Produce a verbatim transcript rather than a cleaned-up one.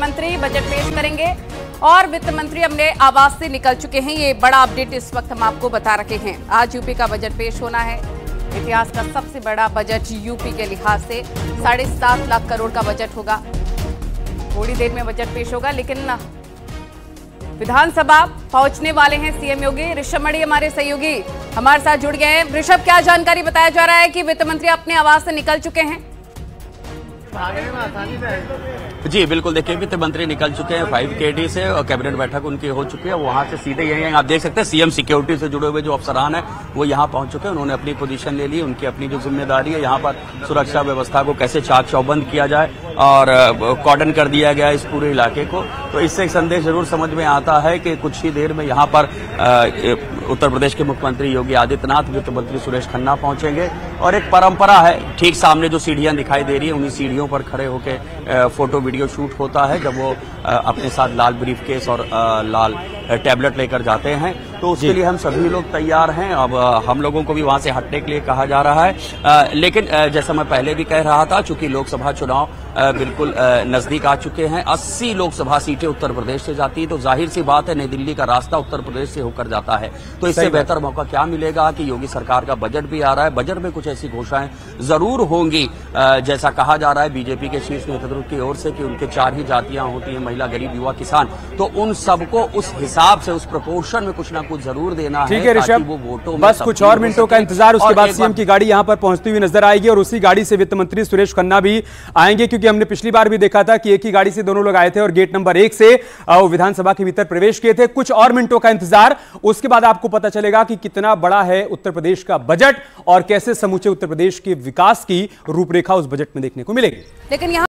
मंत्री बजट पेश करेंगे और वित्त मंत्री अपने आवास से निकल चुके हैं। ये बड़ा अपडेट इस वक्त हम आपको बता रहे हैं। आज यूपी का बजट पेश होना है। इतिहास का सबसे बड़ा बजट यूपी के लिहाज से साढ़े सात लाख करोड़ का बजट होगा। थोड़ी देर में बजट पेश होगा, लेकिन विधानसभा पहुंचने वाले हैं सीएम योगी। ऋषभ मणि हमारे सहयोगी हमारे साथ जुड़ गए हैं। ऋषभ, क्या जानकारी बताया जा रहा है कि वित्त मंत्री अपने आवास से निकल चुके हैं? जी बिल्कुल, देखिए वित्त मंत्री निकल चुके हैं फाइव के डी से और कैबिनेट बैठक उनकी हो चुकी है। वहां से सीधे यही आप देख सकते हैं सीएम सिक्योरिटी से जुड़े हुए जो अफसरान हैं वो यहाँ पहुंच चुके हैं। उन्होंने अपनी पोजीशन ले ली। उनकी अपनी जो जिम्मेदारी है यहाँ पर सुरक्षा व्यवस्था को कैसे चाक चौबंद किया जाए और कॉर्डन कर दिया गया इस पूरे इलाके को। तो इससे एक संदेश जरूर समझ में आता है कि कुछ ही देर में यहाँ पर उत्तर प्रदेश के मुख्यमंत्री योगी आदित्यनाथ, वित्त मंत्री सुरेश खन्ना पहुंचेंगे। और एक परंपरा है, ठीक सामने जो सीढ़ियां दिखाई दे रही है उन्हीं सीढ़ियों पर खड़े होकर फोटो वीडियो शूट होता है जब वो अपने साथ लाल ब्रीफकेस और लाल टैबलेट लेकर जाते हैं। तो उसके लिए हम सभी लोग तैयार हैं। अब हम लोगों को भी वहां से हटने के लिए कहा जा रहा है। लेकिन जैसा मैं पहले भी कह रहा था, चूंकि लोकसभा चुनाव बिल्कुल नजदीक आ चुके हैं, अस्सी लोकसभा सीटें उत्तर प्रदेश से जाती है, तो जाहिर सी बात है नई दिल्ली का रास्ता उत्तर प्रदेश से होकर जाता है। तो इससे बेहतर मौका क्या मिलेगा कि योगी सरकार का बजट भी आ रहा है। बजट में कुछ ऐसी घोषणाएं जरूर होंगी, जैसा कहा जा रहा है बीजेपी के शीर्ष नेतृत्व की ओर से कि उनके चार ही जातियां होती हैं, महिला, गरीब, युवा, किसान। तो उन सबको उस हिसाब से, उस प्रोपोर्शन में कुछ ना कुछ जरूर देना है। ठीक है ऋषभ, बस कुछ और मिनटों का इंतजार, उसके बाद सीएम की गाड़ी यहां पर पहुंचती हुई नजर आएगी और उसी गाड़ी से वित्त मंत्री सुरेश खन्ना भी आएंगे, क्योंकि हमने पिछली बार भी देखा था कि एक ही गाड़ी से दोनों लोग आए थे और गेट नंबर एक से वो विधानसभा के भीतर प्रवेश किए थे। कुछ और मिनटों का इंतजार, उसके बाद आपको पता चलेगा कि कितना बड़ा है उत्तर प्रदेश का बजट और कैसे समूचे उत्तर प्रदेश के विकास की रूपरेखा उस बजट में देखने को मिलेगी। लेकिन यहाँ